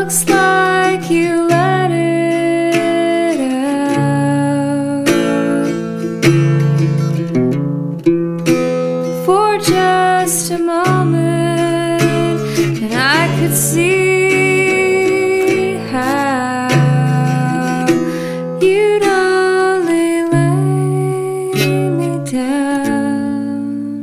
looks like you let it out for just a moment, and I could see how you'd only lay me down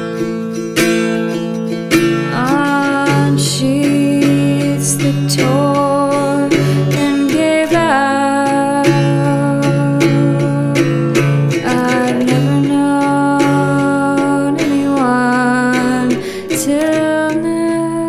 on sheets that tore and gave out. I've never known anyone till now.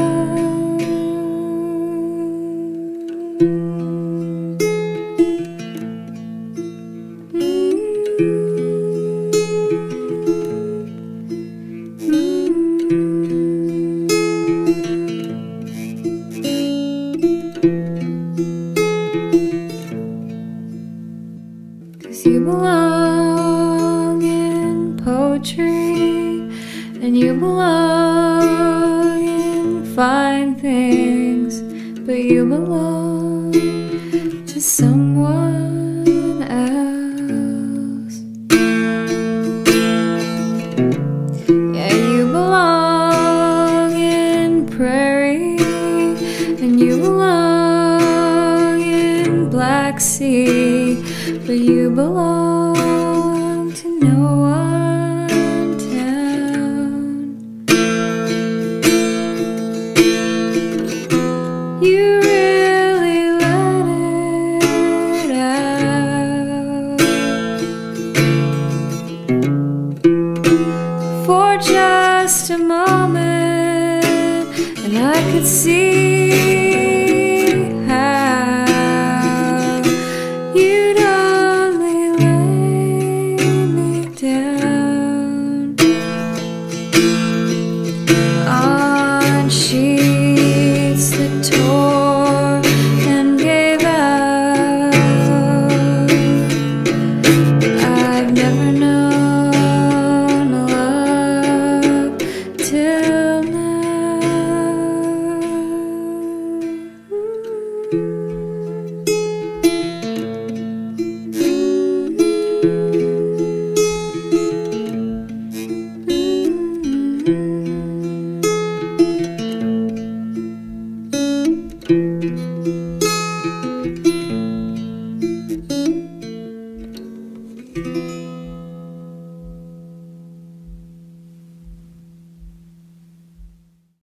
You belong in poetry, and you belong in fine things, but you belong to someone else. Yeah, you belong in prairie, and you belong in Black Sea, but you belong to no one town. You